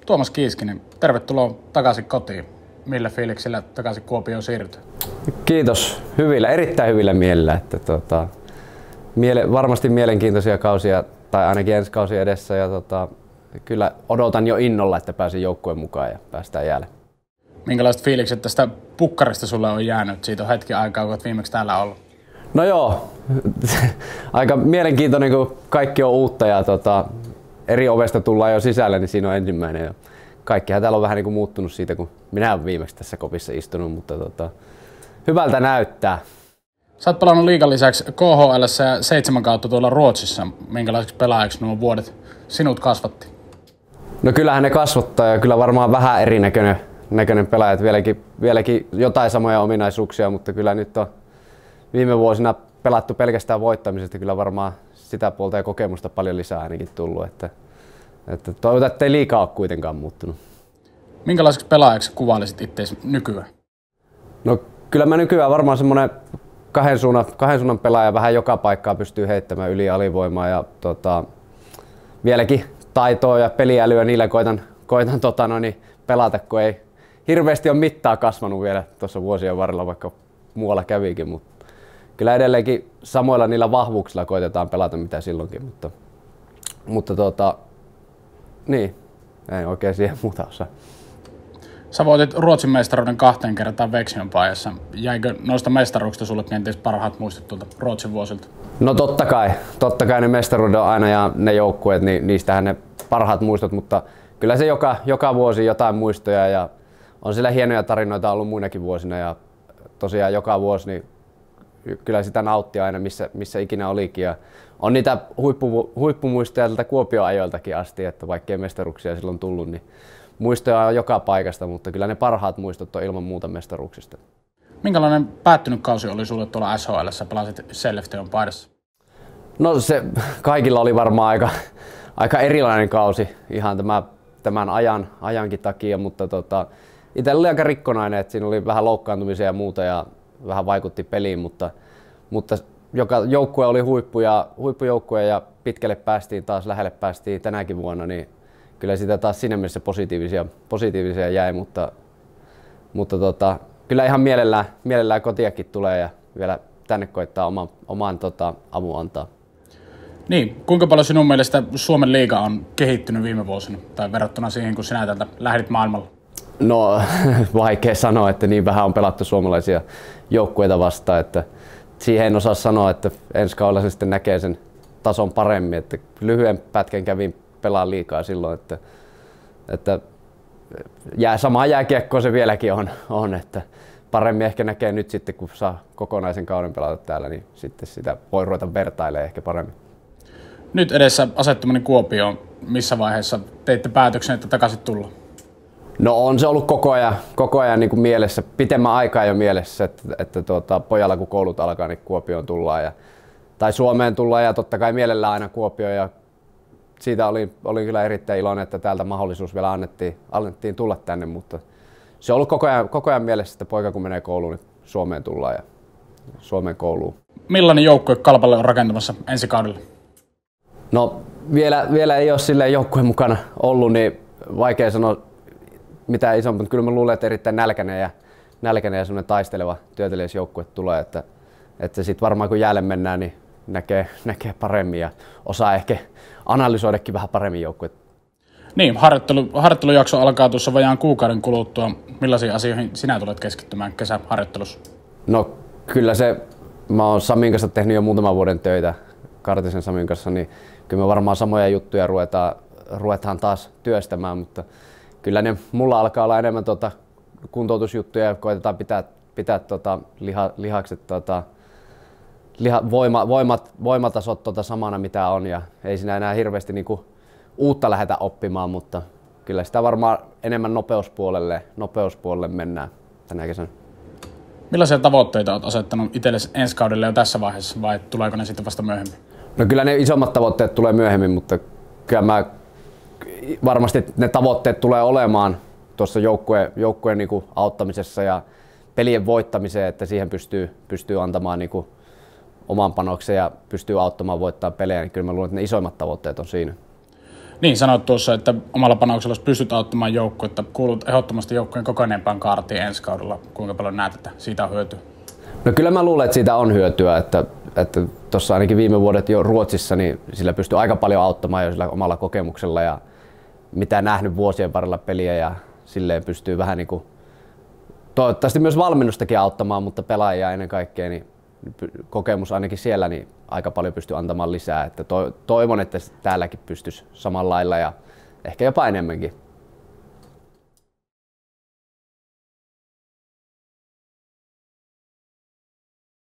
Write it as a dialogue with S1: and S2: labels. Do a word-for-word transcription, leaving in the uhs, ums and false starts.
S1: Tuomas Kiiskinen, tervetuloa takaisin kotiin. Millä fiiliksillä takaisin Kuopioon siirryt?
S2: Kiitos. Hyvillä, erittäin hyvillä mielillä. Että, tota, miele, varmasti mielenkiintoisia kausia, tai ainakin ensi kausi edessä. Ja, tota, kyllä odotan jo innolla, että pääsen joukkueen mukaan ja päästään jäälle.
S1: Minkälaiset fiilikset tästä pukkarista sulle on jäänyt? Siitä on hetki aikaa, kun olet viimeksi täällä ollut.
S2: No joo, aika mielenkiintoinen, kun kaikki on uutta ja tota, eri ovesta tullaan jo sisälle, niin siinä on ensimmäinen. Ja kaikkihan täällä on vähän niin kuin muuttunut siitä, kun minä olen viimeksi tässä kopissa istunut, mutta tota, hyvältä näyttää.
S1: Sä oot pelannut liigan lisäksi K H L:ssä ja seitsemän kautta tuolla Ruotsissa. Minkälaiseksi pelaajaksi nuo vuodet sinut kasvatti?
S2: No kyllähän ne kasvattaa ja kyllä varmaan vähän erinäköinen näköinen pelaaja. Vieläkin, vieläkin jotain samoja ominaisuuksia, mutta kyllä nyt on viime vuosina pelattu pelkästään voittamisesta. Kyllä varmaan sitä puolta ja kokemusta paljon lisää ainakin tullut. Että, että toivotaan, ettei liikaa ole kuitenkaan muuttunut.
S1: Minkälaiseksi pelaajaksi kuvailisit itseäsi nykyään?
S2: No kyllä mä nykyään varmaan semmoinen kahden suunnan, kahden suunnan pelaaja, vähän joka paikkaa pystyy heittämään yli alivoimaa ja tota, vieläkin taitoa ja peliälyä niillä koitan, koitan tota, no niin, pelata, kun ei hirveästi ole mittaa kasvanut vielä tuossa vuosien varrella, vaikka muualla kävikin, mutta kyllä edelleenkin samoilla niillä vahvuuksilla koitetaan pelata mitä silloinkin, mutta, mutta tota, niin, ei oikein siihen muuta osaa.
S1: Sä voitit Ruotsin mestaruuden kahteen kertaan Vexjön-paajassa. Jäikö noista mestaruuksista sulle kenties parhaat muistot tuolta Ruotsin vuosilta?
S2: No totta kai. Totta kai ne mestaruudet on aina ja ne joukkueet, niin niistähän ne parhaat muistot, mutta kyllä se joka, joka vuosi jotain muistoja ja on siellä hienoja tarinoita ollut muinakin vuosina ja tosiaan joka vuosi niin kyllä sitä nauttii aina missä, missä ikinä olikin ja on niitä huippu, huippumuistoja tältä Kuopion ajoiltakin asti, että vaikkei mestaruuksia silloin tullut, niin muistoja on joka paikasta, mutta kyllä ne parhaat muistot on ilman muuta mestaruuksista.
S1: Minkälainen päättynyt kausi oli sulle tuolla S H L:ssä? Pelasit Skellefteån paidassa.
S2: No se kaikilla oli varmaan aika, aika erilainen kausi ihan tämä, tämän ajan, ajankin takia, mutta tota, itsellä oli aika rikkonainen, että siinä oli vähän loukkaantumisia ja muuta ja vähän vaikutti peliin, mutta, mutta joka joukkue oli huippu ja, huippujoukkue ja pitkälle päästiin taas, lähelle päästiin tänäkin vuonna, niin kyllä sitä taas siinä mielessä positiivisia, positiivisia jäi, mutta, mutta tota, kyllä ihan mielellään, mielellään kotiakin tulee ja vielä tänne koittaa oman, oman tota, avun antaa.
S1: Niin, kuinka paljon sinun mielestä Suomen liiga on kehittynyt viime vuosina tai verrattuna siihen, kun sinä täältä lähdit maailmalla?
S2: No vaikea sanoa, että niin vähän on pelattu suomalaisia joukkueita vastaan, että siihen en osaa sanoa, että ensi kaudella se sitten näkee sen tason paremmin, että lyhyen pätkän kävin pelaa liikaa silloin, että, että jää, samaa jääkiekkoa se vieläkin on, on, että paremmin ehkä näkee nyt sitten, kun saa kokonaisen kauden pelata täällä, niin sitten sitä voi ruveta vertailemaan ehkä paremmin.
S1: Nyt edessä asettumani Kuopioon. Missä vaiheessa teitte päätöksen, että takaisin tulla?
S2: No on se ollut koko ajan, koko ajan niin kuin mielessä, pitemmän aikaa jo mielessä, että, että tuota, pojalla kun koulut alkaa, niin Kuopioon tullaan ja, tai Suomeen tullaan ja totta kai mielellään aina Kuopioon. Ja siitä oli, oli kyllä erittäin iloinen, että täältä mahdollisuus vielä annettiin, annettiin tulla tänne, mutta se on ollut koko ajan, koko ajan mielessä, että poika kun menee kouluun, niin Suomeen tullaan ja Suomeen kouluun.
S1: Millainen joukkue Kalpalle on rakentamassa ensi kaudella?
S2: No vielä, vielä ei ole silleen joukkueen mukana ollut, niin vaikea sanoa mitään isompi, mutta kyllä mä luulen, että erittäin nälkäinen ja, nälkäinen ja semmoinen taisteleva työtelijäs joukkue tulee, että, että sitten varmaan kun jäälle mennään, niin näkee, näkee paremmin ja osaa ehkä analysoidakin vähän paremmin joukkuetta.
S1: Niin, harjoittelu, harjoittelujakso alkaa tuossa vajaan kuukauden kuluttua. Millaisiin asioihin sinä tulet keskittymään kesäharjoittelussa?
S2: No kyllä se, mä oon Samin kanssa tehnyt jo muutaman vuoden töitä, Kartisen Samin kanssa, niin kyllä me varmaan samoja juttuja ruvetaan, ruvetaan taas työstämään, mutta kyllä ne mulla alkaa olla enemmän tota kuntoutusjuttuja ja koitetaan pitää, pitää tota liha, lihakset tota, liha, voima, voimat, voimatasot tota samana mitä on ja ei siinä enää hirveästi niinku uutta lähdetä oppimaan, mutta kyllä sitä varmaan enemmän nopeuspuolelle, nopeuspuolelle mennään tänä kesänä.
S1: Millaisia tavoitteita olet asettanut itsellesi ensi kaudelle jo tässä vaiheessa vai tuleeko ne sitten vasta myöhemmin?
S2: No kyllä ne isommat tavoitteet tulee myöhemmin, mutta kyllä mä varmasti ne tavoitteet tulee olemaan tuossa joukkueen, joukkueen niinku auttamisessa ja pelien voittamiseen, että siihen pystyy, pystyy antamaan niinku oman panoksen ja pystyy auttamaan voittaa pelejä, niin kyllä mä luulen, että ne isoimmat tavoitteet on siinä.
S1: Niin, sanoit tuossa, että omalla panoksella pystyt auttamaan joukkuetta. Kuulut ehdottomasti joukkueen kokoneempaan kaartiin ensi kaudella. Kuinka paljon näet, että siitä on hyötyä?
S2: No kyllä mä luulen, että siitä on hyötyä. Että, että tuossa ainakin viime vuodet jo Ruotsissa, niin sillä pystyy aika paljon auttamaan jo sillä omalla kokemuksella. Ja mitä nähnyt vuosien varrella peliä ja silleen pystyy vähän niin kuin, toivottavasti myös valmennustakin auttamaan, mutta pelaajia ennen kaikkea, niin kokemus ainakin siellä niin aika paljon pystyy antamaan lisää. Että toivon, että täälläkin pystyisi samalla lailla ja ehkä jopa enemmänkin.